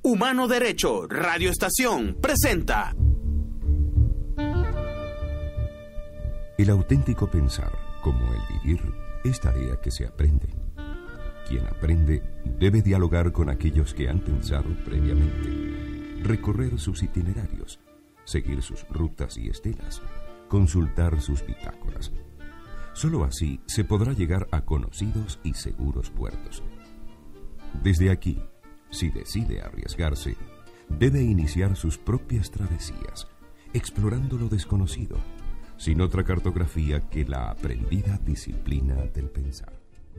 Humano Derecho Radio Estación presenta. El auténtico pensar, como el vivir, es tarea que se aprende. Quien aprende debe dialogar con aquellos que han pensado previamente, recorrer sus itinerarios, seguir sus rutas y estelas, consultar sus bitácoras. Solo así se podrá llegar a conocidos y seguros puertos. Desde aquí, si decide arriesgarse, debe iniciar sus propias travesías, explorando lo desconocido, sin otra cartografía que la aprendida disciplina del pensar.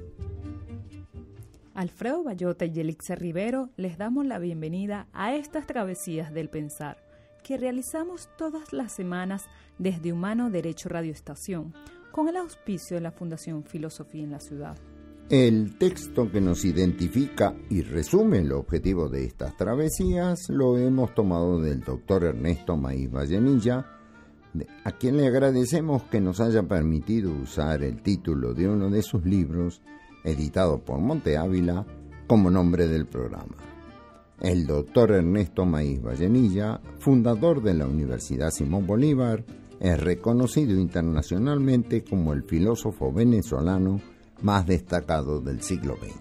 Alfredo Bayota y Yelixa Rivero les damos la bienvenida a estas travesías del pensar que realizamos todas las semanas desde Humano Derecho Radio Estación, con el auspicio de la Fundación Filosofía en la Ciudad. El texto que nos identifica y resume el objetivo de estas travesías lo hemos tomado del doctor Ernesto Maíz Vallenilla, a quien le agradecemos que nos haya permitido usar el título de uno de sus libros, editado por Monte Ávila, como nombre del programa. El doctor Ernesto Maíz Vallenilla, fundador de la Universidad Simón Bolívar, es reconocido internacionalmente como el filósofo venezolano más destacado del siglo XX.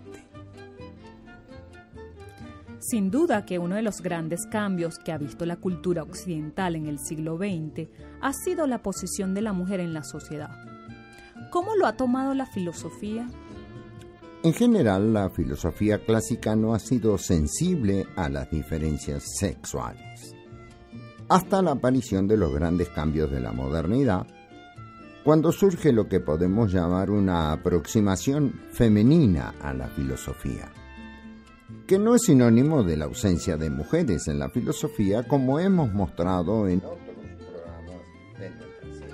Sin duda que uno de los grandes cambios que ha visto la cultura occidental en el siglo XX ha sido la posición de la mujer en la sociedad. ¿Cómo lo ha tomado la filosofía? En general, la filosofía clásica no ha sido sensible a las diferencias sexuales, hasta la aparición de los grandes cambios de la modernidad, cuando surge lo que podemos llamar una aproximación femenina a la filosofía, que no es sinónimo de la ausencia de mujeres en la filosofía, como hemos mostrado en otros programas de nuestra serie.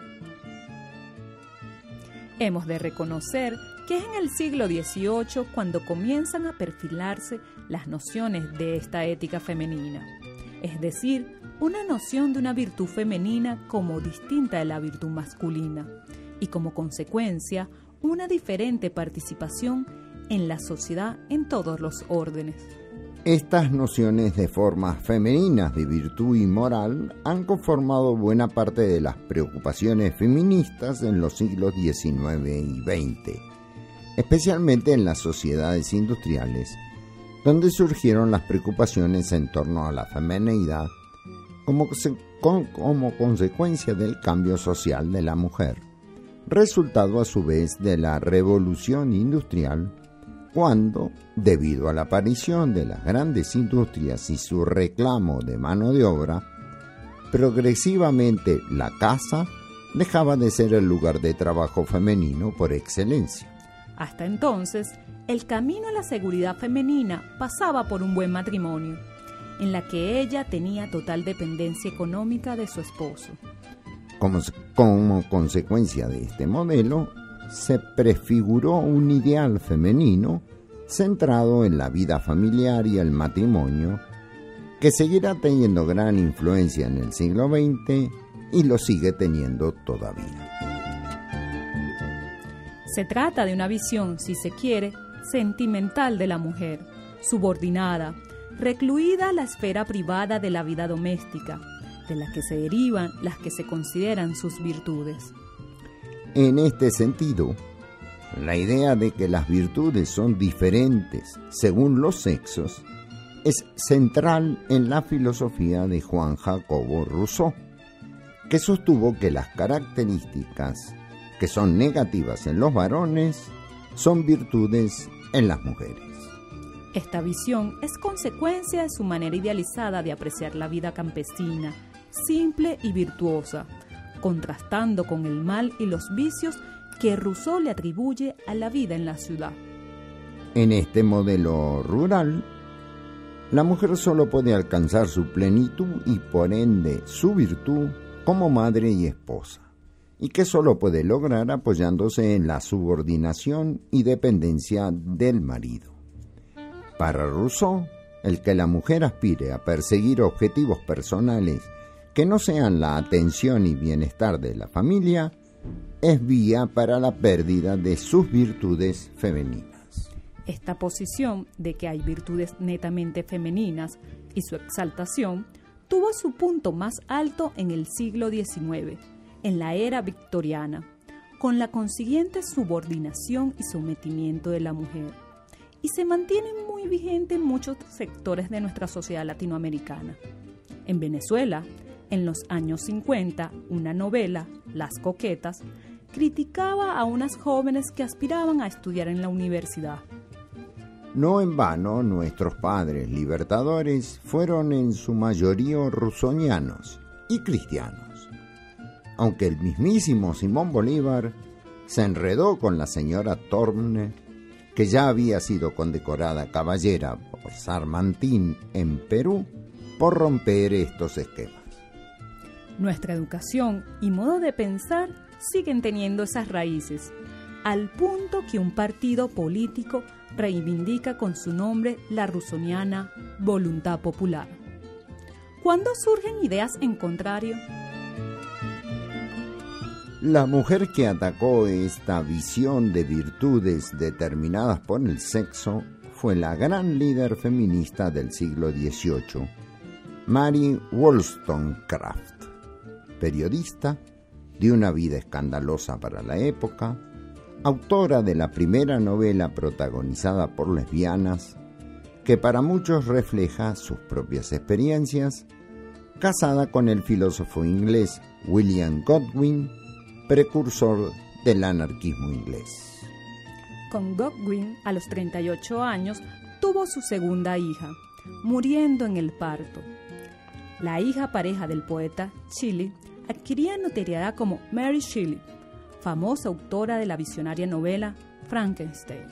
Hemos de reconocer que es en el siglo XVIII cuando comienzan a perfilarse las nociones de esta ética femenina, es decir, una noción de una virtud femenina como distinta de la virtud masculina y como consecuencia una diferente participación en la sociedad en todos los órdenes. Estas nociones de formas femeninas de virtud y moral han conformado buena parte de las preocupaciones feministas en los siglos XIX y XX, especialmente en las sociedades industriales, donde surgieron las preocupaciones en torno a la feminidad como consecuencia del cambio social de la mujer, resultado a su vez de la revolución industrial, cuando, debido a la aparición de las grandes industrias y su reclamo de mano de obra, progresivamente la casa dejaba de ser el lugar de trabajo femenino por excelencia. Hasta entonces, el camino a la seguridad femenina pasaba por un buen matrimonio, en la que ella tenía total dependencia económica de su esposo. Como consecuencia de este modelo, se prefiguró un ideal femenino centrado en la vida familiar y el matrimonio, que seguirá teniendo gran influencia en el siglo XX y lo sigue teniendo todavía. Se trata de una visión, si se quiere, sentimental de la mujer, subordinada, recluida a la esfera privada de la vida doméstica, de la que se derivan las que se consideran sus virtudes. En este sentido, la idea de que las virtudes son diferentes según los sexos es central en la filosofía de Juan Jacobo Rousseau, que sostuvo que las características que son negativas en los varones son virtudes en las mujeres. Esta visión es consecuencia de su manera idealizada de apreciar la vida campesina, simple y virtuosa, contrastando con el mal y los vicios que Rousseau le atribuye a la vida en la ciudad. En este modelo rural, la mujer solo puede alcanzar su plenitud y por ende su virtud como madre y esposa, y que solo puede lograr apoyándose en la subordinación y dependencia del marido. Para Rousseau, el que la mujer aspire a perseguir objetivos personales que no sean la atención y bienestar de la familia es vía para la pérdida de sus virtudes femeninas. Esta posición de que hay virtudes netamente femeninas y su exaltación tuvo su punto más alto en el siglo XIX, en la era victoriana, con la consiguiente subordinación y sometimiento de la mujer, y se mantiene muy vigente en muchos sectores de nuestra sociedad latinoamericana. En Venezuela, en los años 50, una novela, Las Coquetas, criticaba a unas jóvenes que aspiraban a estudiar en la universidad. No en vano, nuestros padres libertadores fueron en su mayoría rusonianos y cristianos. Aunque el mismísimo Simón Bolívar se enredó con la señora Torne, que ya había sido condecorada caballera por Sarmantín en Perú, por romper estos esquemas. Nuestra educación y modo de pensar siguen teniendo esas raíces, al punto que un partido político reivindica con su nombre la rusoniana voluntad popular. ¿Cuándo surgen ideas en contrario? La mujer que atacó esta visión de virtudes determinadas por el sexo fue la gran líder feminista del siglo XVIII, Mary Wollstonecraft, periodista de una vida escandalosa para la época, autora de la primera novela protagonizada por lesbianas, que para muchos refleja sus propias experiencias, casada con el filósofo inglés William Godwin, precursor del anarquismo inglés. Con Godwin, a los 38 años, tuvo su segunda hija, muriendo en el parto. La hija pareja del poeta Shelley adquiría notoriedad como Mary Shelley, famosa autora de la visionaria novela Frankenstein.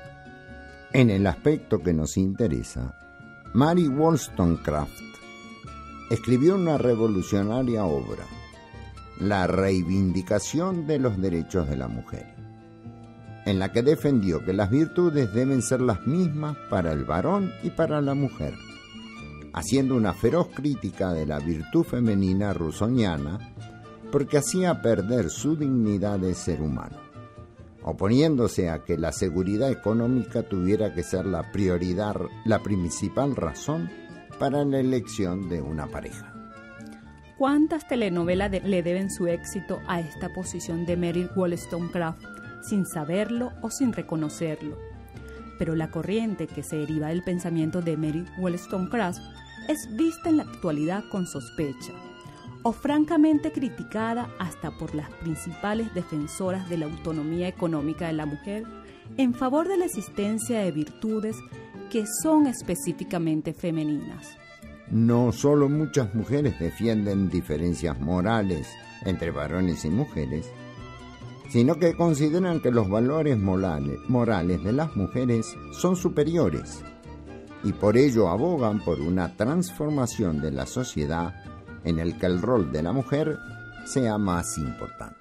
En el aspecto que nos interesa, Mary Wollstonecraft escribió una revolucionaria obra, La reivindicación de los derechos de la mujer, en la que defendió que las virtudes deben ser las mismas para el varón y para la mujer, haciendo una feroz crítica de la virtud femenina rusoniana porque hacía perder su dignidad de ser humano, oponiéndose a que la seguridad económica tuviera que ser la prioridad, la principal razón para la elección de una pareja. ¿Cuántas telenovelas le deben su éxito a esta posición de Mary Wollstonecraft, sin saberlo o sin reconocerlo? Pero la corriente que se deriva del pensamiento de Mary Wollstonecraft es vista en la actualidad con sospecha, o francamente criticada hasta por las principales defensoras de la autonomía económica de la mujer en favor de la existencia de virtudes que son específicamente femeninas. No solo muchas mujeres defienden diferencias morales entre varones y mujeres, sino que consideran que los valores morales de las mujeres son superiores y por ello abogan por una transformación de la sociedad en el que el rol de la mujer sea más importante.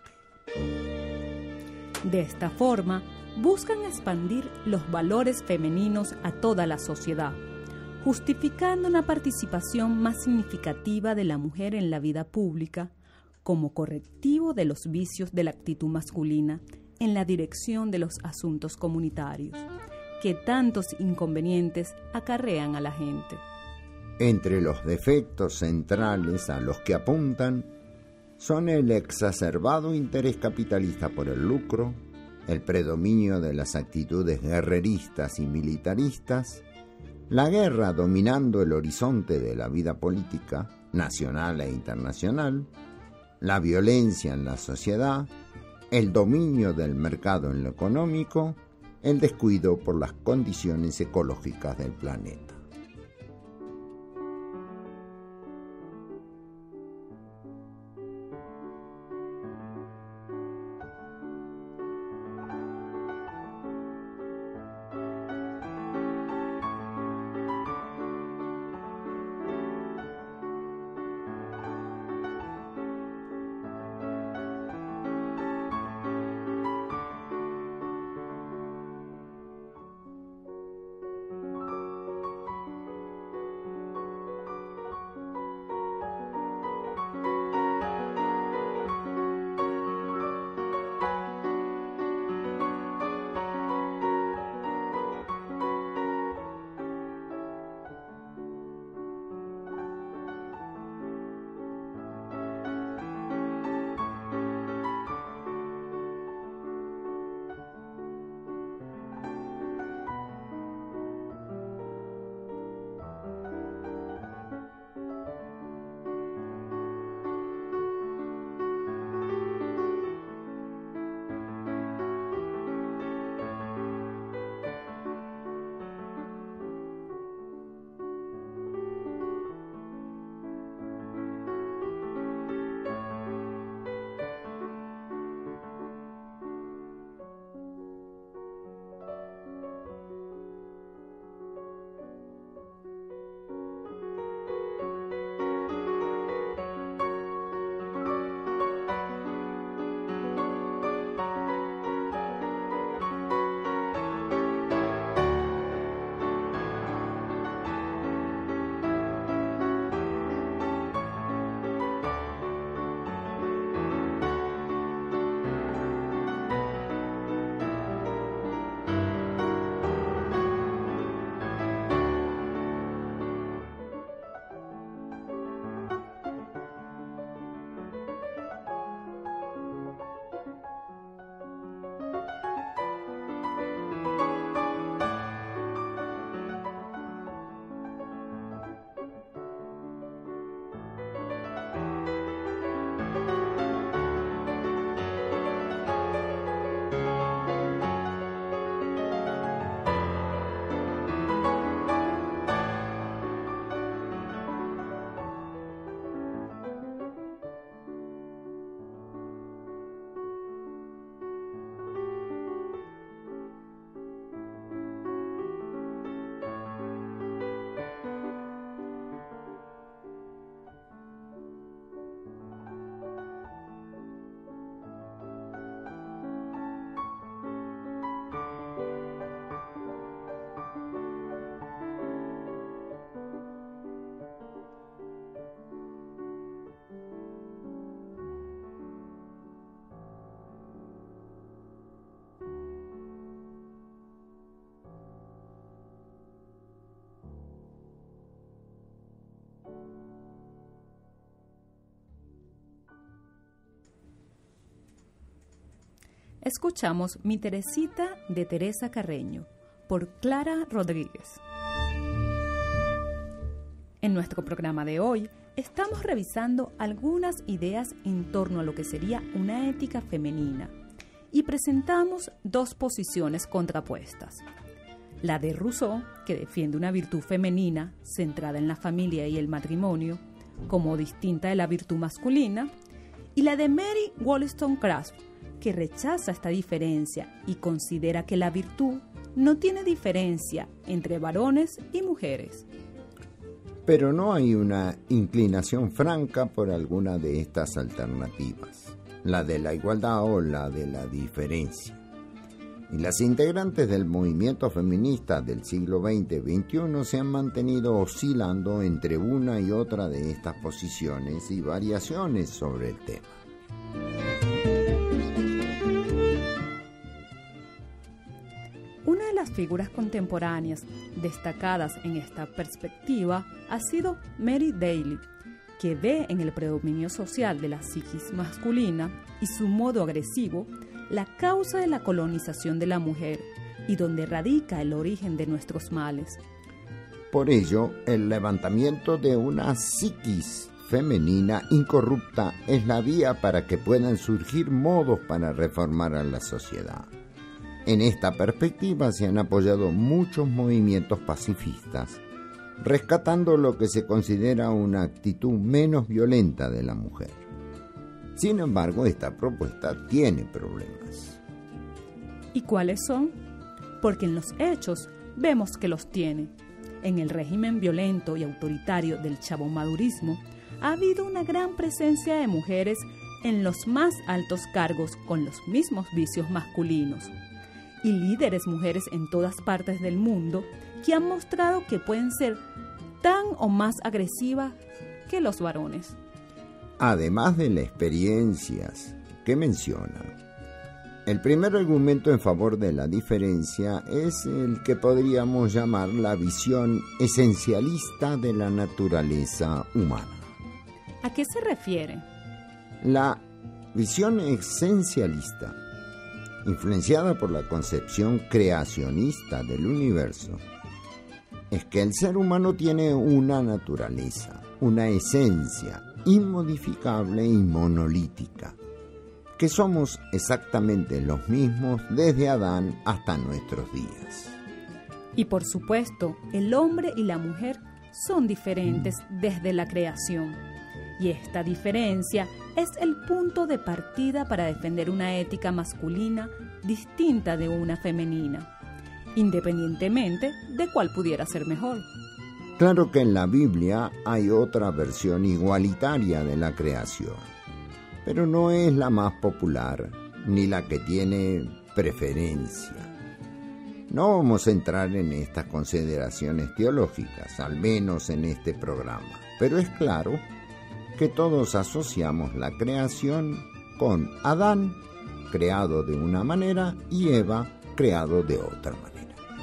De esta forma, buscan expandir los valores femeninos a toda la sociedad, justificando una participación más significativa de la mujer en la vida pública como correctivo de los vicios de la actitud masculina en la dirección de los asuntos comunitarios, que tantos inconvenientes acarrean a la gente. Entre los defectos centrales a los que apuntan son el exacerbado interés capitalista por el lucro, el predominio de las actitudes guerreristas y militaristas, la guerra dominando el horizonte de la vida política, nacional e internacional, la violencia en la sociedad, el dominio del mercado en lo económico, el descuido por las condiciones ecológicas del planeta. escuchamos Mi Teresita de Teresa Carreño, por Clara Rodríguez. En nuestro programa de hoy, estamos revisando algunas ideas en torno a lo que sería una ética femenina y presentamos dos posiciones contrapuestas. La de Rousseau, que defiende una virtud femenina centrada en la familia y el matrimonio, como distinta de la virtud masculina, y la de Mary Wollstonecraft, que rechaza esta diferencia y considera que la virtud no tiene diferencia entre varones y mujeres. Pero no hay una inclinación franca por alguna de estas alternativas, la de la igualdad o la de la diferencia. Y las integrantes del movimiento feminista del siglo XX-XXI se han mantenido oscilando entre una y otra de estas posiciones y variaciones sobre el tema. Una de las figuras contemporáneas destacadas en esta perspectiva ha sido Mary Daly, que ve en el predominio social de la psiquis masculina y su modo agresivo la causa de la colonización de la mujer y donde radica el origen de nuestros males. Por ello, el levantamiento de una psiquis femenina incorrupta es la vía para que puedan surgir modos para reformar a la sociedad. En esta perspectiva se han apoyado muchos movimientos pacifistas, rescatando lo que se considera una actitud menos violenta de la mujer. Sin embargo, esta propuesta tiene problemas. ¿Y cuáles son? Porque en los hechos vemos que los tiene. En el régimen violento y autoritario del chabomadurismo ha habido una gran presencia de mujeres en los más altos cargos con los mismos vicios masculinos, y líderes mujeres en todas partes del mundo que han mostrado que pueden ser tan o más agresivas que los varones. Además de las experiencias que mencionan, el primer argumento en favor de la diferencia es el que podríamos llamar la visión esencialista de la naturaleza humana. ¿A qué se refiere? La visión esencialista, influenciada por la concepción creacionista del universo, es que el ser humano tiene una naturaleza, una esencia inmodificable y monolítica, que somos exactamente los mismos desde Adán hasta nuestros días. Y por supuesto, el hombre y la mujer son diferentes desde la creación. Y esta diferencia es el punto de partida para defender una ética masculina distinta de una femenina, independientemente de cuál pudiera ser mejor. Claro que en la Biblia hay otra versión igualitaria de la creación, pero no es la más popular ni la que tiene preferencia. No vamos a entrar en estas consideraciones teológicas, al menos en este programa, pero es claro que todos asociamos la creación con Adán, creado de una manera, y Eva, creado de otra manera.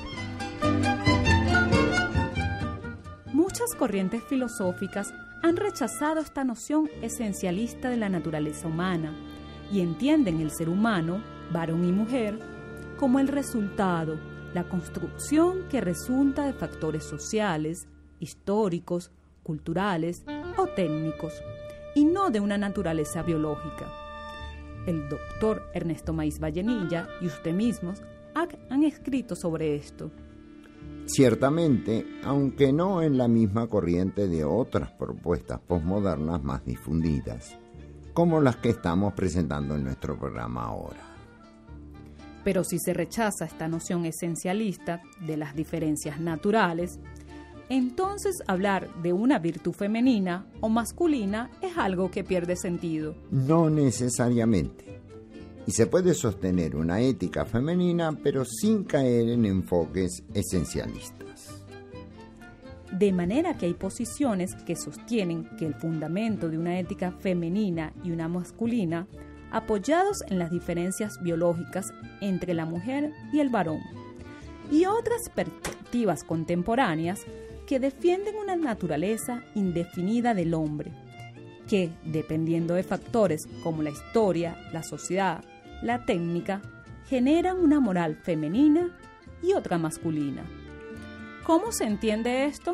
Muchas corrientes filosóficas han rechazado esta noción esencialista de la naturaleza humana y entienden el ser humano, varón y mujer, como el resultado, la construcción que resulta de factores sociales, históricos, culturales o técnicos, y no de una naturaleza biológica. El doctor Ernesto Maiz Vallenilla y usted mismos han escrito sobre esto. Ciertamente, aunque no en la misma corriente de otras propuestas posmodernas más difundidas, como las que estamos presentando en nuestro programa ahora. Pero si se rechaza esta noción esencialista de las diferencias naturales, entonces hablar de una virtud femenina o masculina es algo que pierde sentido. No necesariamente. Y se puede sostener una ética femenina, pero sin caer en enfoques esencialistas. De manera que hay posiciones que sostienen que el fundamento de una ética femenina y una masculina, apoyados en las diferencias biológicas entre la mujer y el varón, y otras perspectivas contemporáneas que defienden una naturaleza indefinida del hombre, que, dependiendo de factores como la historia, la sociedad la técnica, generan una moral femenina y otra masculina. ¿Cómo se entiende esto?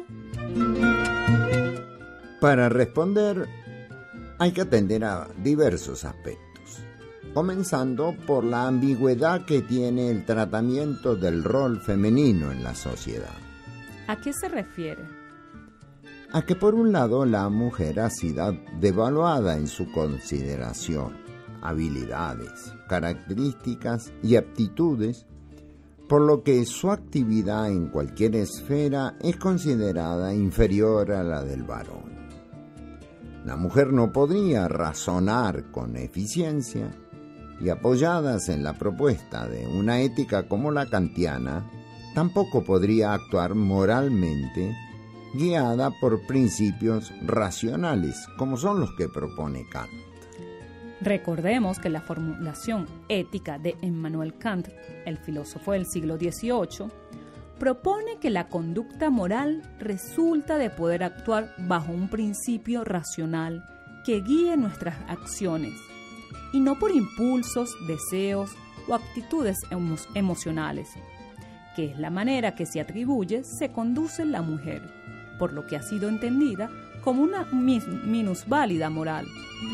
Para responder, hay que atender a diversos aspectos, comenzando por la ambigüedad que tiene el tratamiento del rol femenino en la sociedad. ¿A qué se refiere? A que por un lado la mujer ha sido devaluada en su consideración, habilidades, características y aptitudes, por lo que su actividad en cualquier esfera es considerada inferior a la del varón. La mujer no podría razonar con eficiencia y, apoyadas en la propuesta de una ética como la kantiana, tampoco podría actuar moralmente guiada por principios racionales, como son los que propone Kant. Recordemos que la formulación ética de Immanuel Kant, el filósofo del siglo XVIII, propone que la conducta moral resulta de poder actuar bajo un principio racional que guíe nuestras acciones, y no por impulsos, deseos o actitudes emocionales, que es la manera que se atribuye se conduce la mujer, por lo que ha sido entendida como una minusválida moral.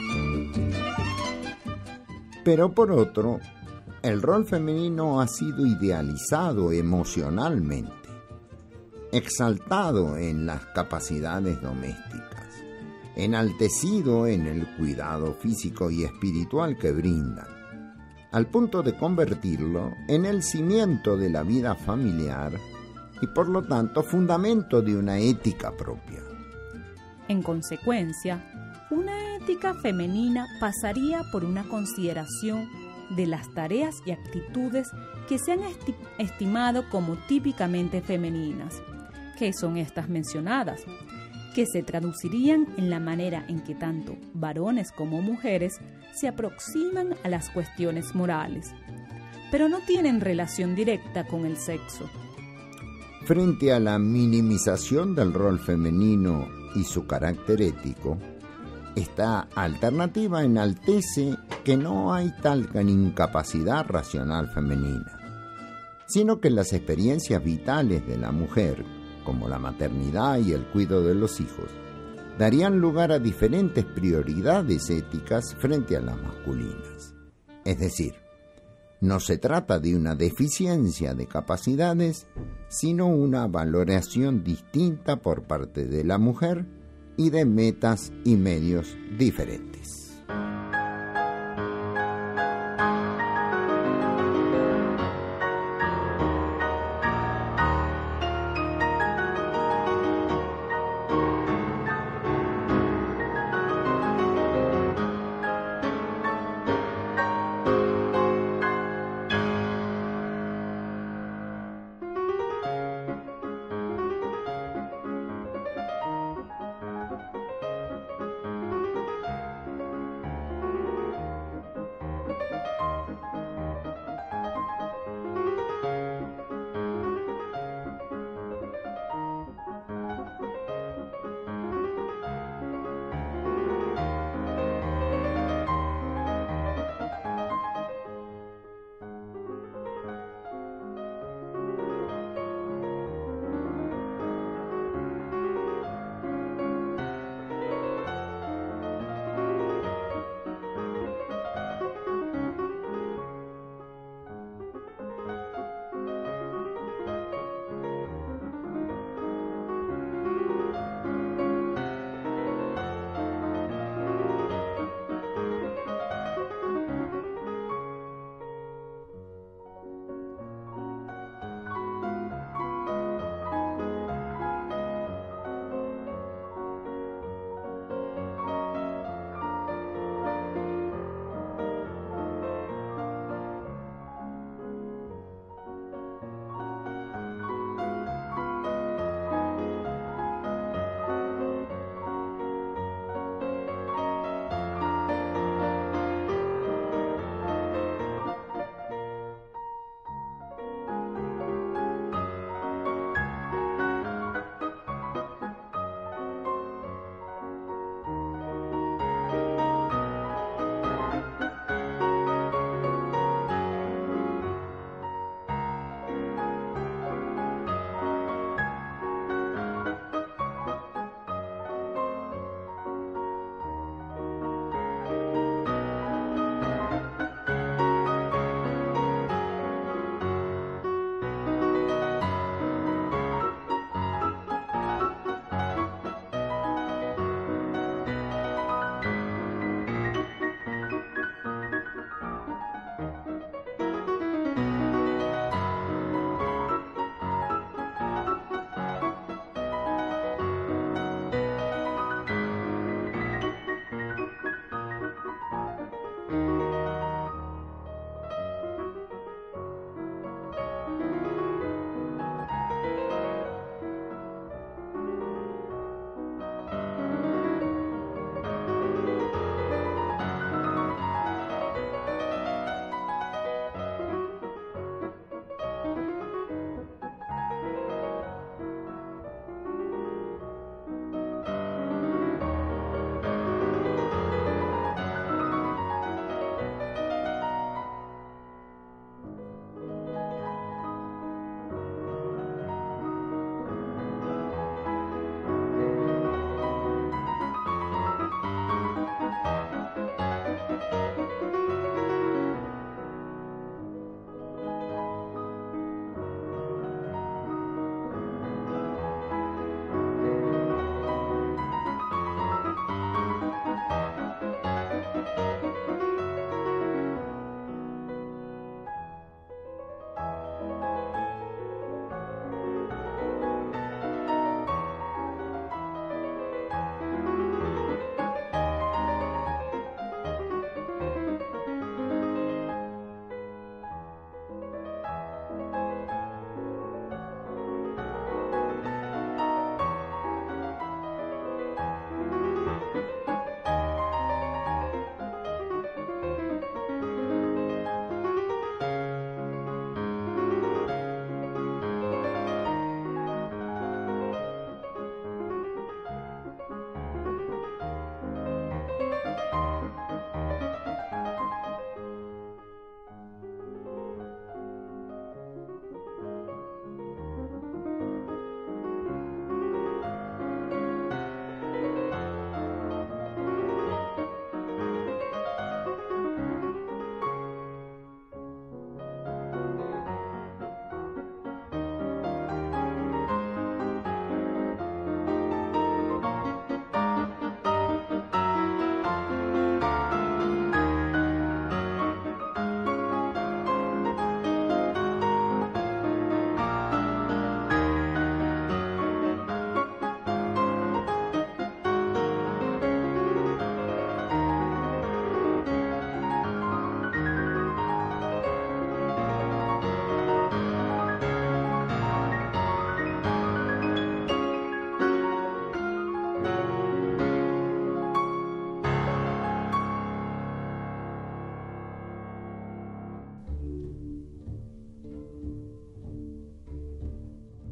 Pero por otro, el rol femenino ha sido idealizado emocionalmente, exaltado en las capacidades domésticas, enaltecido en el cuidado físico y espiritual que brindan, al punto de convertirlo en el cimiento de la vida familiar y por lo tanto fundamento de una ética propia. En consecuencia, una ética femenina pasaría por una consideración de las tareas y actitudes que se han estimado como típicamente femeninas, que son estas mencionadas, que se traducirían en la manera en que tanto varones como mujeres se aproximan a las cuestiones morales, pero no tienen relación directa con el sexo. Frente a la minimización del rol femenino y su carácter ético, esta alternativa enaltece que no hay tal incapacidad racional femenina, sino que las experiencias vitales de la mujer, como la maternidad y el cuidado de los hijos, darían lugar a diferentes prioridades éticas frente a las masculinas. Es decir, no se trata de una deficiencia de capacidades, sino una valoración distinta por parte de la mujer y de metas y medios diferentes.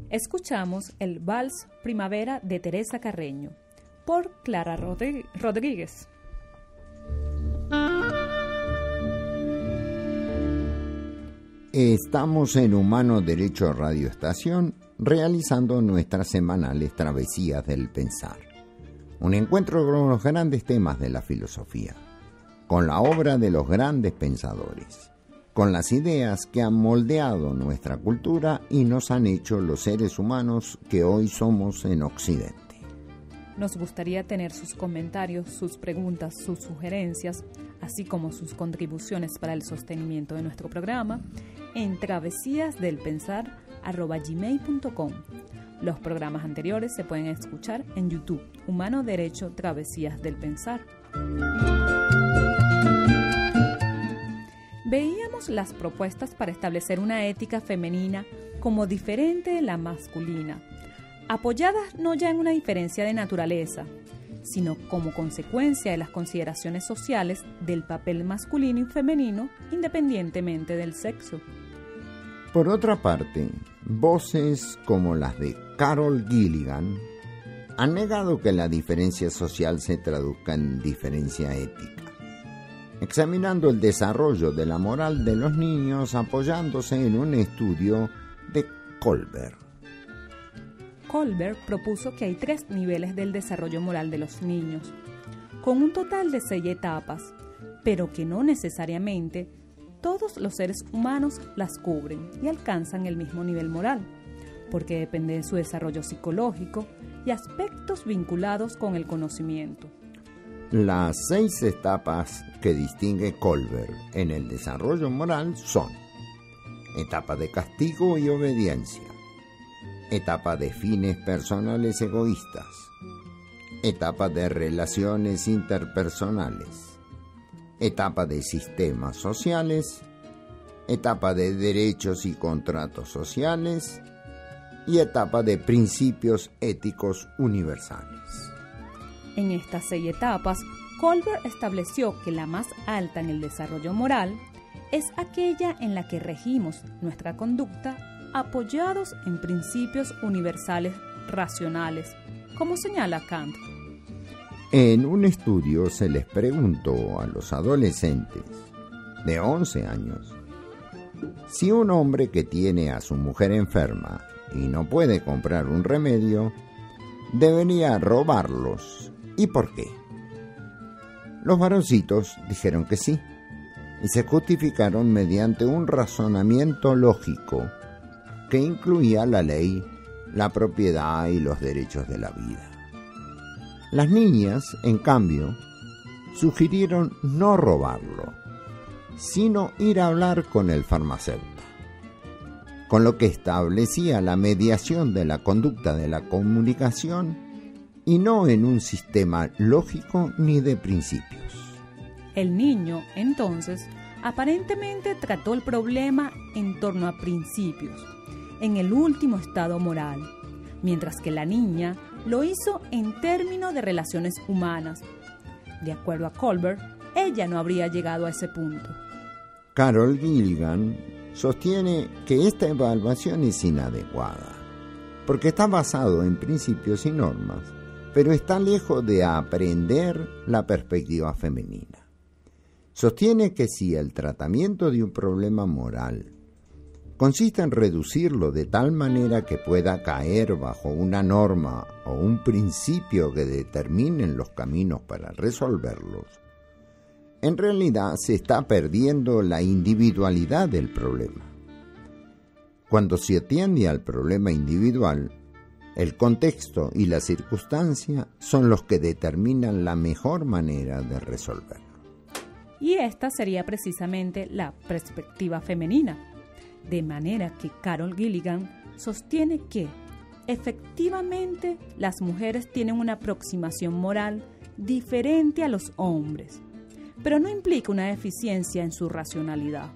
Escuchamos el Vals Primavera de Teresa Carreño por Clara Rodríguez. Estamos en Humano Derecho Radio Estación realizando nuestras semanales travesías del pensar. Un encuentro con los grandes temas de la filosofía, con la obra de los grandes pensadores, con las ideas que han moldeado nuestra cultura y nos han hecho los seres humanos que hoy somos en Occidente. Nos gustaría tener sus comentarios, sus preguntas, sus sugerencias, así como sus contribuciones para el sostenimiento de nuestro programa en travesíasdelpensar@gmail.com. Los programas anteriores se pueden escuchar en YouTube, Humano Derecho Travesías del Pensar. Veíamos las propuestas para establecer una ética femenina como diferente de la masculina, apoyadas no ya en una diferencia de naturaleza, sino como consecuencia de las consideraciones sociales del papel masculino y femenino independientemente del sexo. Por otra parte, voces como las de Carol Gilligan han negado que la diferencia social se traduzca en diferencia ética, examinando el desarrollo de la moral de los niños apoyándose en un estudio de Kohlberg. Kohlberg propuso que hay 3 niveles del desarrollo moral de los niños, con un total de 6 etapas, pero que no necesariamente todos los seres humanos las cubren y alcanzan el mismo nivel moral, porque depende de su desarrollo psicológico y aspectos vinculados con el conocimiento. Las 6 etapas que distingue Kohlberg en el desarrollo moral son: etapa de castigo y obediencia, etapa de fines personales egoístas, etapa de relaciones interpersonales, etapa de sistemas sociales, etapa de derechos y contratos sociales y etapa de principios éticos universales. En estas 6 etapas, Kohlberg estableció que la más alta en el desarrollo moral es aquella en la que regimos nuestra conducta apoyados en principios universales racionales, como señala Kant. En un estudio se les preguntó a los adolescentes de 11 años si un hombre que tiene a su mujer enferma y no puede comprar un remedio debería robarlos y por qué. Los varoncitos dijeron que sí y se justificaron mediante un razonamiento lógico que incluía la ley, la propiedad y los derechos de la vida. Las niñas, en cambio, sugirieron no robarlo, sino ir a hablar con el farmacéutico, con lo que establecía la mediación de la conducta de la comunicación y no en un sistema lógico ni de principios. El niño, entonces, aparentemente trató el problema en torno a principios, en el último estado moral, mientras que la niña lo hizo en términos de relaciones humanas. De acuerdo a Kohlberg, ella no habría llegado a ese punto. Carol Gilligan sostiene que esta evaluación es inadecuada, porque está basado en principios y normas, pero está lejos de aprender la perspectiva femenina. Sostiene que si el tratamiento de un problema moral consiste en reducirlo de tal manera que pueda caer bajo una norma o un principio que determinen los caminos para resolverlos, en realidad se está perdiendo la individualidad del problema. Cuando se atiende al problema individual, el contexto y la circunstancia son los que determinan la mejor manera de resolverlo. Y esta sería precisamente la perspectiva femenina. De manera que Carol Gilligan sostiene que, efectivamente, las mujeres tienen una aproximación moral diferente a los hombres, pero no implica una deficiencia en su racionalidad.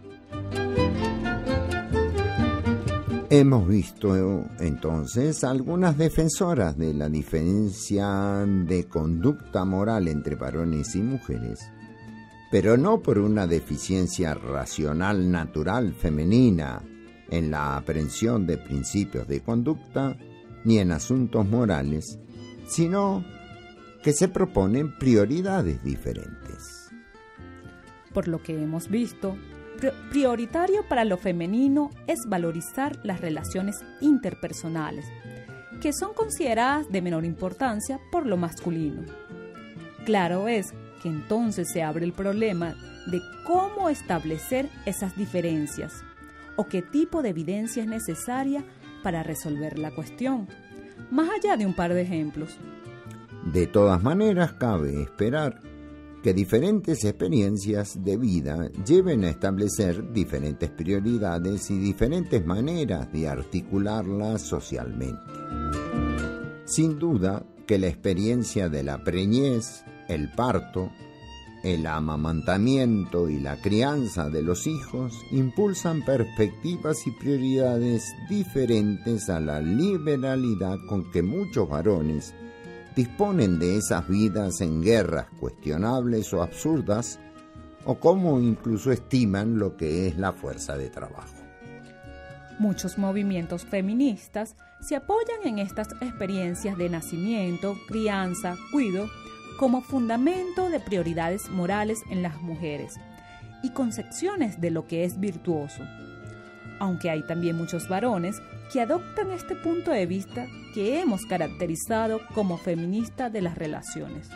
Hemos visto entonces algunas defensoras de la diferencia de conducta moral entre varones y mujeres, pero no por una deficiencia racional natural femenina, en la aprehensión de principios de conducta ni en asuntos morales, sino que se proponen prioridades diferentes. Por lo que hemos visto, prioritario para lo femenino es valorizar las relaciones interpersonales, que son consideradas de menor importancia por lo masculino. Claro es que entonces se abre el problema de cómo establecer esas diferencias o qué tipo de evidencia es necesaria para resolver la cuestión, más allá de un par de ejemplos. De todas maneras, cabe esperar que diferentes experiencias de vida lleven a establecer diferentes prioridades y diferentes maneras de articularlas socialmente. Sin duda que la experiencia de la preñez, el parto, el amamantamiento y la crianza de los hijos impulsan perspectivas y prioridades diferentes a la liberalidad con que muchos varones disponen de esas vidas en guerras cuestionables o absurdas, o como incluso estiman lo que es la fuerza de trabajo. Muchos movimientos feministas se apoyan en estas experiencias de nacimiento, crianza, cuidado, como fundamento de prioridades morales en las mujeres y concepciones de lo que es virtuoso. Aunque hay también muchos varones que adoptan este punto de vista que hemos caracterizado como feminista de las relaciones.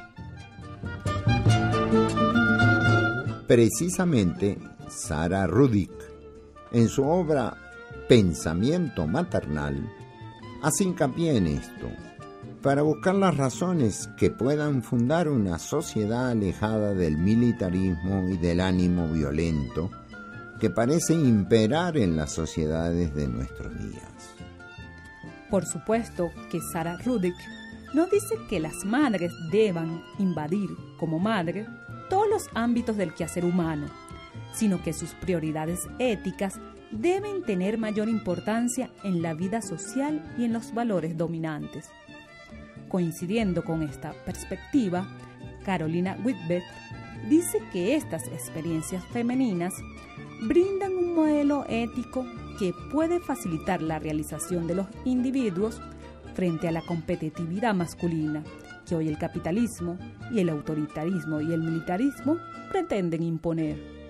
Precisamente, Sarah Rudick, en su obra Pensamiento maternal, hace hincapié en esto, para buscar las razones que puedan fundar una sociedad alejada del militarismo y del ánimo violento que parece imperar en las sociedades de nuestros días. Por supuesto que Sarah Rudick no dice que las madres deban invadir, como madre, todos los ámbitos del quehacer humano, sino que sus prioridades éticas deben tener mayor importancia en la vida social y en los valores dominantes. Coincidiendo con esta perspectiva, Carolina Whitbeck dice que estas experiencias femeninas brindan un modelo ético que puede facilitar la realización de los individuos frente a la competitividad masculina que hoy el capitalismo y el autoritarismo y el militarismo pretenden imponer.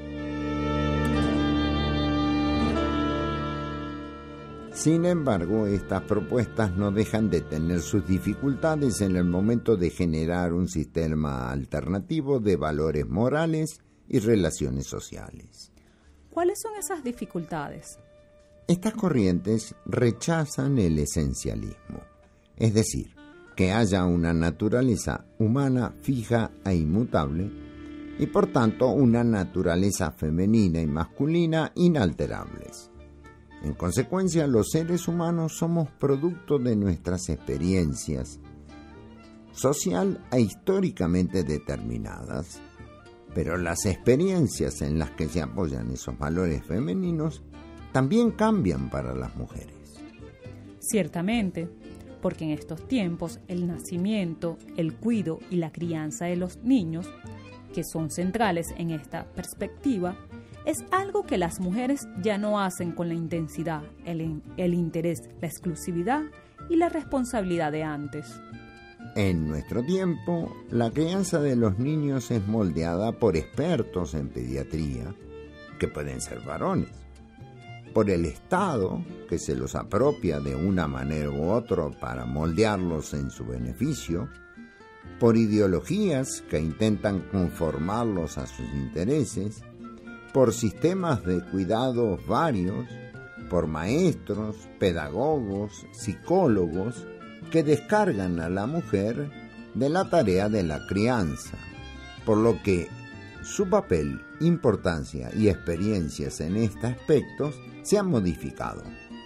Sin embargo, estas propuestas no dejan de tener sus dificultades en el momento de generar un sistema alternativo de valores morales y relaciones sociales. ¿Cuáles son esas dificultades? Estas corrientes rechazan el esencialismo, es decir, que haya una naturaleza humana fija e inmutable y por tanto una naturaleza femenina y masculina inalterables. En consecuencia, los seres humanos somos producto de nuestras experiencias social e históricamente determinadas, pero las experiencias en las que se apoyan esos valores femeninos también cambian para las mujeres. Ciertamente, porque en estos tiempos el nacimiento, el cuidado y la crianza de los niños, que son centrales en esta perspectiva, es algo que las mujeres ya no hacen con la intensidad, el interés, la exclusividad y la responsabilidad de antes. En nuestro tiempo, la crianza de los niños es moldeada por expertos en pediatría, que pueden ser varones, por el Estado, que se los apropia de una manera u otra para moldearlos en su beneficio, por ideologías que intentan conformarlos a sus intereses, por sistemas de cuidados varios, por maestros, pedagogos, psicólogos que descargan a la mujer de la tarea de la crianza, por lo que su papel, importancia y experiencias en estos aspectos se han modificado.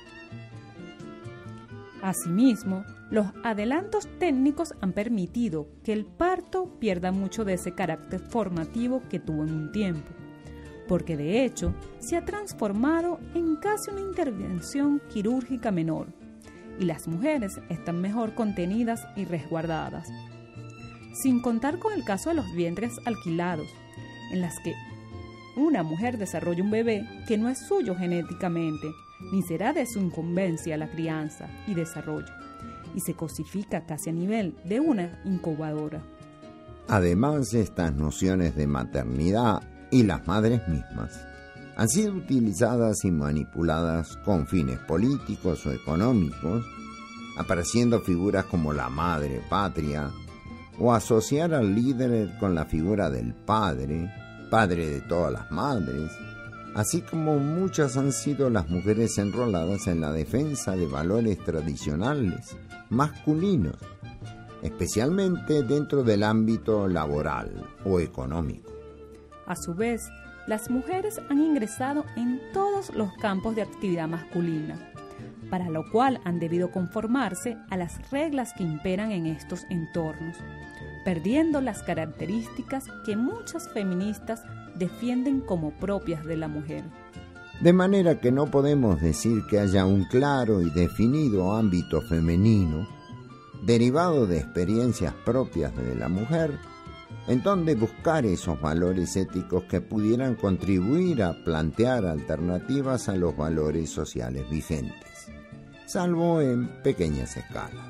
Asimismo, los adelantos técnicos han permitido que el parto pierda mucho de ese carácter formativo que tuvo en un tiempo, porque de hecho se ha transformado en casi una intervención quirúrgica menor, y las mujeres están mejor contenidas y resguardadas. Sin contar con el caso de los vientres alquilados, en las que una mujer desarrolla un bebé que no es suyo genéticamente, ni será de su incumbencia la crianza y desarrollo, y se cosifica casi a nivel de una incubadora. Además, estas nociones de maternidad y las madres mismas han sido utilizadas y manipuladas con fines políticos o económicos, apareciendo figuras como la madre patria, o asociar al líder con la figura del padre, padre de todas las madres, así como muchas han sido las mujeres enroladas en la defensa de valores tradicionales, masculinos, especialmente dentro del ámbito laboral o económico. A su vez, las mujeres han ingresado en todos los campos de actividad masculina, para lo cual han debido conformarse a las reglas que imperan en estos entornos, perdiendo las características que muchas feministas defienden como propias de la mujer. De manera que no podemos decir que haya un claro y definido ámbito femenino, derivado de experiencias propias de la mujer, en donde buscar esos valores éticos que pudieran contribuir a plantear alternativas a los valores sociales vigentes, salvo en pequeñas escalas.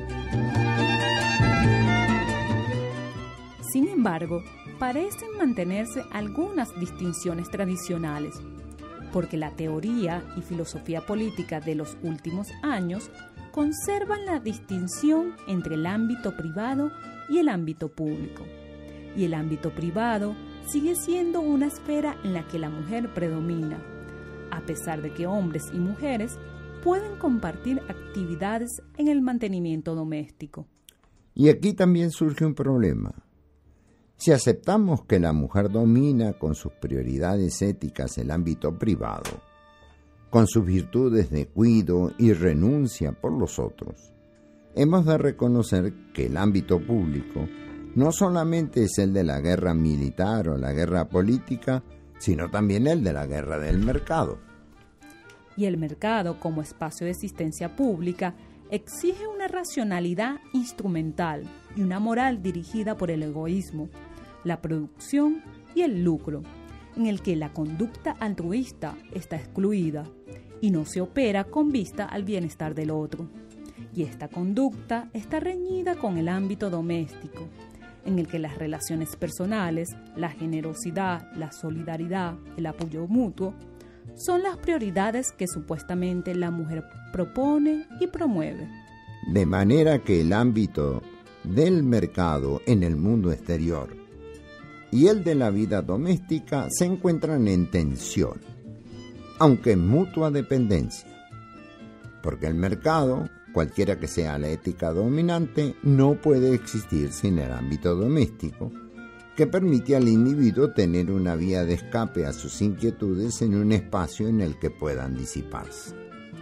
Sin embargo, parecen mantenerse algunas distinciones tradicionales, porque la teoría y filosofía política de los últimos años conservan la distinción entre el ámbito privado y el ámbito público. Y el ámbito privado sigue siendo una esfera en la que la mujer predomina, a pesar de que hombres y mujeres pueden compartir actividades en el mantenimiento doméstico. Y aquí también surge un problema. Si aceptamos que la mujer domina con sus prioridades éticas el ámbito privado, con sus virtudes de cuidado y renuncia por los otros, hemos de reconocer que el ámbito público no solamente es el de la guerra militar o la guerra política, sino también el de la guerra del mercado. Y el mercado, como espacio de existencia pública, exige una racionalidad instrumental y una moral dirigida por el egoísmo, la producción y el lucro, en el que la conducta altruista está excluida y no se opera con vista al bienestar del otro. Y esta conducta está reñida con el ámbito doméstico, en el que las relaciones personales, la generosidad, la solidaridad, el apoyo mutuo, son las prioridades que supuestamente la mujer propone y promueve. De manera que el ámbito del mercado en el mundo exterior y el de la vida doméstica se encuentran en tensión, aunque en mutua dependencia, porque el mercado, cualquiera que sea la ética dominante, no puede existir sin el ámbito doméstico, que permite al individuo tener una vía de escape a sus inquietudes en un espacio en el que puedan disiparse.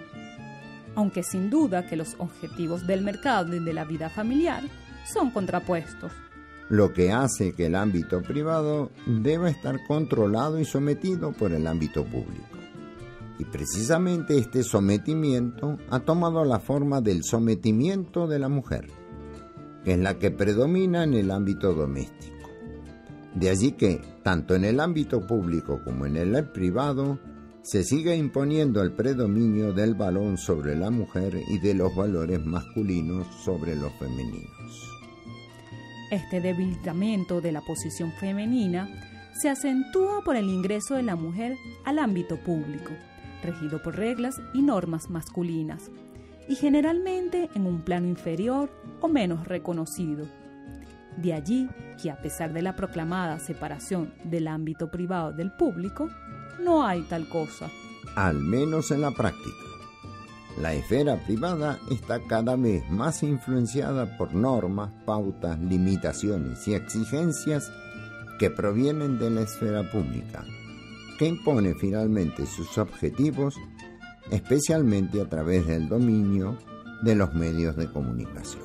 Aunque sin duda que los objetivos del mercado y de la vida familiar son contrapuestos. Lo que hace que el ámbito privado deba estar controlado y sometido por el ámbito público. Y precisamente este sometimiento ha tomado la forma del sometimiento de la mujer, que es la que predomina en el ámbito doméstico. De allí que, tanto en el ámbito público como en el privado, se sigue imponiendo el predominio del varón sobre la mujer y de los valores masculinos sobre los femeninos. Este debilitamiento de la posición femenina se acentúa por el ingreso de la mujer al ámbito público, regido por reglas y normas masculinas, y generalmente en un plano inferior o menos reconocido. De allí que, a pesar de la proclamada separación del ámbito privado del público, no hay tal cosa. Al menos en la práctica. La esfera privada está cada vez más influenciada por normas, pautas, limitaciones y exigencias que provienen de la esfera pública, que impone finalmente sus objetivos, especialmente a través del dominio de los medios de comunicación.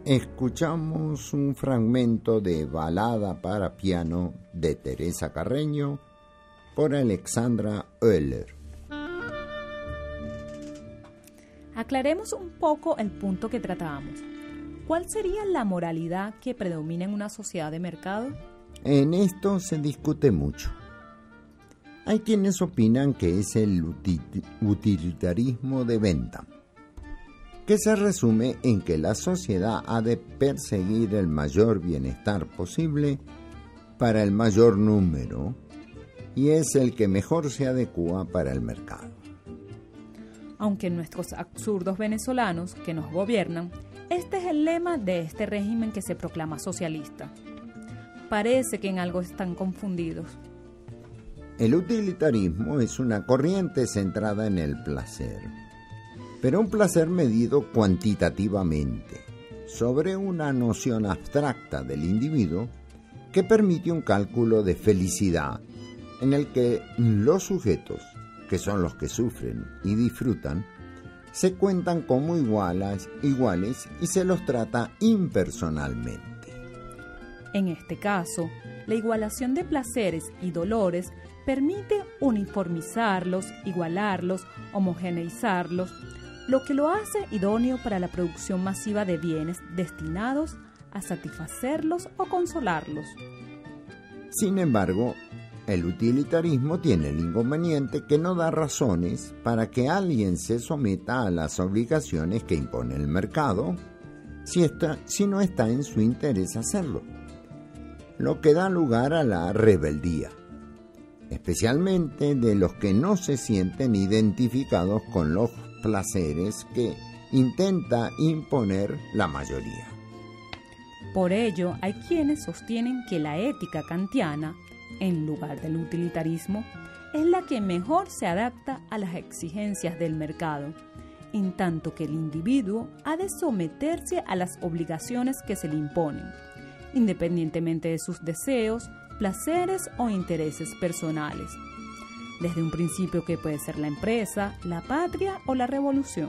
escuchamos un fragmento de Balada para piano de Teresa Carreño por Alexandra Oehler. Aclaremos un poco el punto que tratábamos. ¿Cuál sería la moralidad que predomina en una sociedad de mercado? En esto se discute mucho. Hay quienes opinan que es el utilitarismo de venta, que se resume en que la sociedad ha de perseguir el mayor bienestar posible para el mayor número y es el que mejor se adecúa para el mercado. Aunque nuestros absurdos venezolanos que nos gobiernan, este es el lema de este régimen que se proclama socialista. Parece que en algo están confundidos. El utilitarismo es una corriente centrada en el placer, pero un placer medido cuantitativamente, sobre una noción abstracta del individuo que permite un cálculo de felicidad en el que los sujetos, que son los que sufren y disfrutan, se cuentan como iguales y se los trata impersonalmente. En este caso, la igualación de placeres y dolores permite uniformizarlos, igualarlos, homogeneizarlos, lo que lo hace idóneo para la producción masiva de bienes destinados a satisfacerlos o consolarlos. Sin embargo, el utilitarismo tiene el inconveniente que no da razones para que alguien se someta a las obligaciones que impone el mercado si no está en su interés hacerlo, lo que da lugar a la rebeldía, especialmente de los que no se sienten identificados con los placeres que intenta imponer la mayoría. Por ello, hay quienes sostienen que la ética kantiana, en lugar del utilitarismo, es la que mejor se adapta a las exigencias del mercado, en tanto que el individuo ha de someterse a las obligaciones que se le imponen, independientemente de sus deseos, placeres o intereses personales, desde un principio que puede ser la empresa, la patria o la revolución.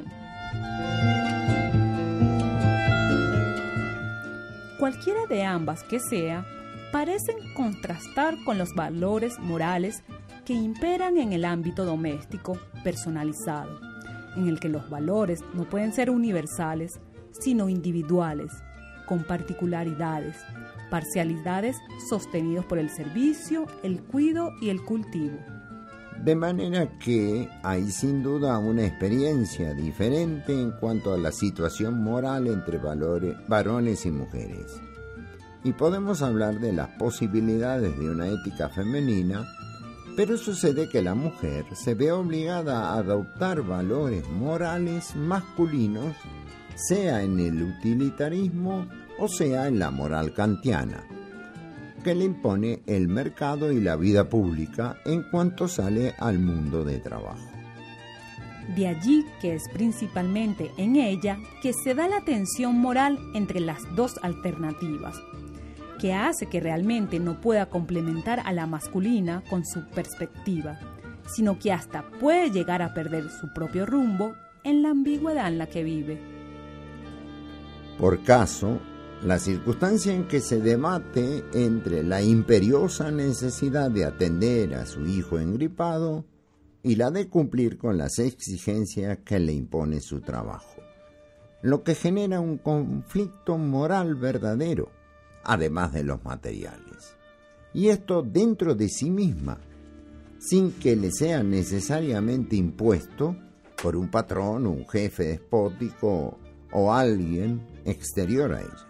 Cualquiera de ambas que sea, parecen contrastar con los valores morales que imperan en el ámbito doméstico personalizado, en el que los valores no pueden ser universales, sino individuales, con particularidades, parcialidades sostenidos por el servicio, el cuidado y el cultivo. De manera que hay sin duda una experiencia diferente en cuanto a la situación moral entre varones y mujeres. Y podemos hablar de las posibilidades de una ética femenina, pero sucede que la mujer se ve obligada a adoptar valores morales masculinos, sea en el utilitarismo o sea en la moral kantiana, que le impone el mercado y la vida pública en cuanto sale al mundo de trabajo. De allí que es principalmente en ella que se da la tensión moral entre las dos alternativas, que hace que realmente no pueda complementar a la masculina con su perspectiva, sino que hasta puede llegar a perder su propio rumbo en la ambigüedad en la que vive. Por caso, la circunstancia en que se debate entre la imperiosa necesidad de atender a su hijo engripado y la de cumplir con las exigencias que le impone su trabajo, lo que genera un conflicto moral verdadero, además de los materiales, y esto dentro de sí misma, sin que le sea necesariamente impuesto por un patrón, un jefe despótico o alguien exterior a ella.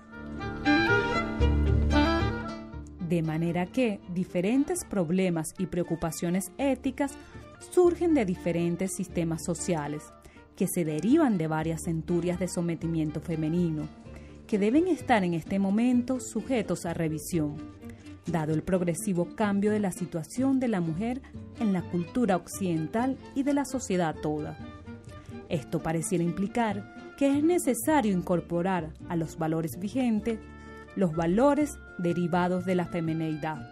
De manera que diferentes problemas y preocupaciones éticas surgen de diferentes sistemas sociales que se derivan de varias centurias de sometimiento femenino, que deben estar en este momento sujetos a revisión, dado el progresivo cambio de la situación de la mujer en la cultura occidental y de la sociedad toda. Esto pareciera implicar que es necesario incorporar a los valores vigentes los valores derivados de la femineidad.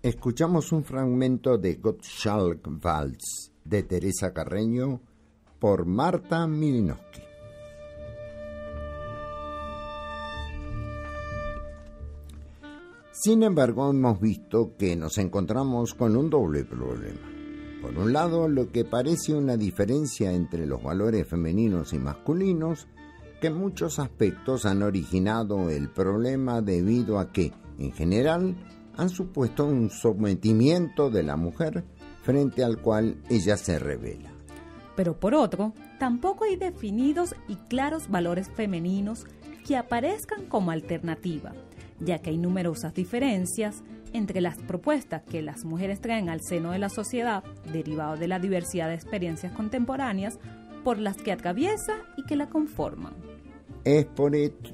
escuchamos un fragmento de Gottschalk Waltz de Teresa Carreño por Marta Milinowski. Sin embargo, hemos visto que nos encontramos con un doble problema. Por un lado, lo que parece una diferencia entre los valores femeninos y masculinos, que en muchos aspectos han originado el problema debido a que, en general, han supuesto un sometimiento de la mujer frente al cual ella se revela. Pero por otro, tampoco hay definidos y claros valores femeninos que aparezcan como alternativa, ya que hay numerosas diferencias entre las propuestas que las mujeres traen al seno de la sociedad, derivado de la diversidad de experiencias contemporáneas por las que atraviesa y que la conforman. Es por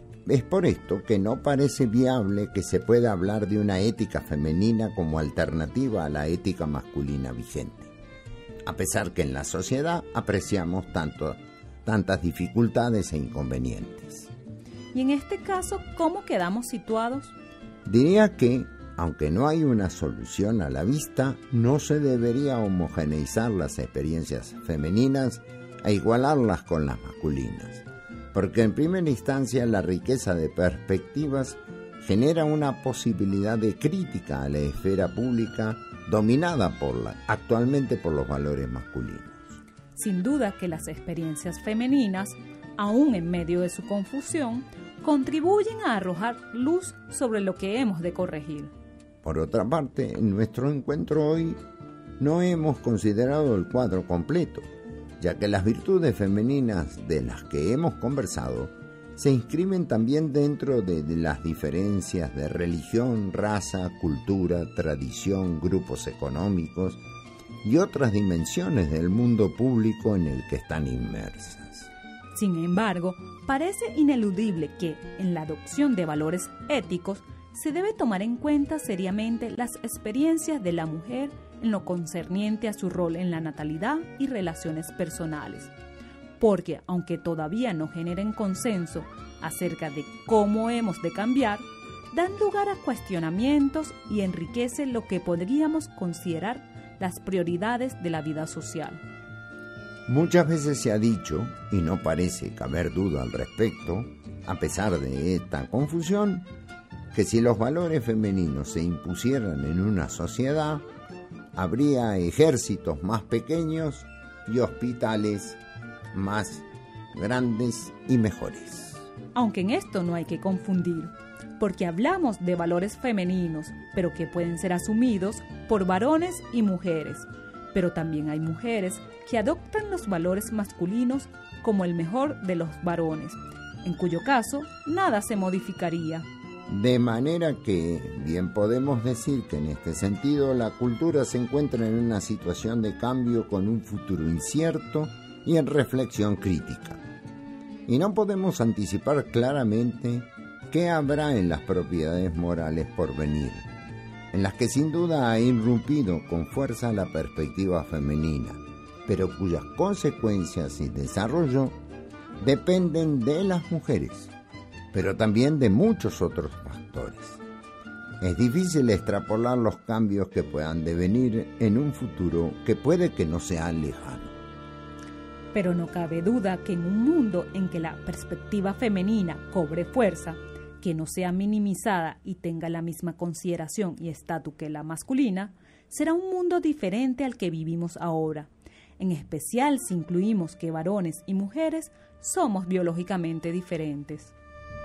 esto que no parece viable que se pueda hablar de una ética femenina como alternativa a la ética masculina vigente, a pesar que en la sociedad apreciamos tantas dificultades e inconvenientes. Y en este caso, ¿cómo quedamos situados? Diría que, aunque no hay una solución a la vista, no se debería homogeneizar las experiencias femeninas e igualarlas con las masculinas, porque en primera instancia la riqueza de perspectivas genera una posibilidad de crítica a la esfera pública dominada actualmente por los valores masculinos. Sin duda que las experiencias femeninas, aún en medio de su confusión, contribuyen a arrojar luz sobre lo que hemos de corregir. Por otra parte, en nuestro encuentro hoy no hemos considerado el cuadro completo, ya que las virtudes femeninas de las que hemos conversado se inscriben también dentro de las diferencias de religión, raza, cultura, tradición, grupos económicos y otras dimensiones del mundo público en el que están inmersas. Sin embargo, parece ineludible que, en la adopción de valores éticos, se debe tomar en cuenta seriamente las experiencias de la mujer en lo concerniente a su rol en la natalidad y relaciones personales, porque aunque todavía no generen consenso acerca de cómo hemos de cambiar, dan lugar a cuestionamientos y enriquecen lo que podríamos considerar las prioridades de la vida social. Muchas veces se ha dicho, y no parece caber duda al respecto, a pesar de esta confusión, que si los valores femeninos se impusieran en una sociedad, habría ejércitos más pequeños y hospitales más grandes y mejores. Aunque en esto no hay que confundir, porque hablamos de valores femeninos, pero que pueden ser asumidos por varones y mujeres. Pero también hay mujeres que adoptan los valores masculinos como el mejor de los varones, en cuyo caso nada se modificaría. De manera que bien podemos decir que en este sentido la cultura se encuentra en una situación de cambio con un futuro incierto y en reflexión crítica. Y no podemos anticipar claramente qué habrá en las propiedades morales por venir, en las que sin duda ha irrumpido con fuerza la perspectiva femenina, pero cuyas consecuencias y desarrollo dependen de las mujeres, pero también de muchos otros factores. Es difícil extrapolar los cambios que puedan devenir en un futuro que puede que no sea lejano. Pero no cabe duda que en un mundo en que la perspectiva femenina cobre fuerza, que no sea minimizada y tenga la misma consideración y estatus que la masculina, será un mundo diferente al que vivimos ahora, en especial si incluimos que varones y mujeres somos biológicamente diferentes.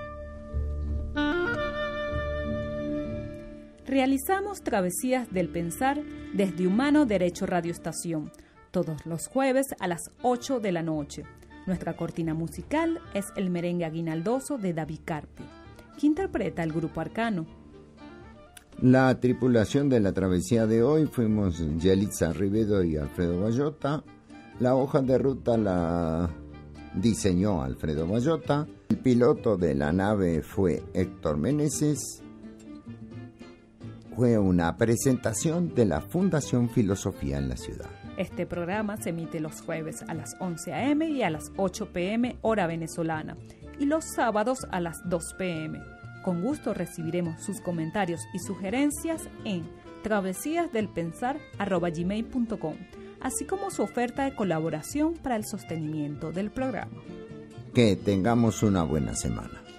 Realizamos Travesías del Pensar desde Humano Derecho Radio Estación, todos los jueves a las 8 de la noche. Nuestra cortina musical es el merengue aguinaldoso de David Carpi, que interpreta el Grupo Arcano. La tripulación de la travesía de hoy fuimos Yelitza Rivedo y Alfredo Bayota. La hoja de ruta la diseñó Alfredo Bayota. El piloto de la nave fue Héctor Meneses. Fue una presentación de la Fundación Filosofía en la Ciudad. Este programa se emite los jueves a las 11 a.m. y a las 8 p.m. hora venezolana, y los sábados a las 2 p.m. Con gusto recibiremos sus comentarios y sugerencias en travesíasdelpensar@gmail.com, así como su oferta de colaboración para el sostenimiento del programa. Que tengamos una buena semana.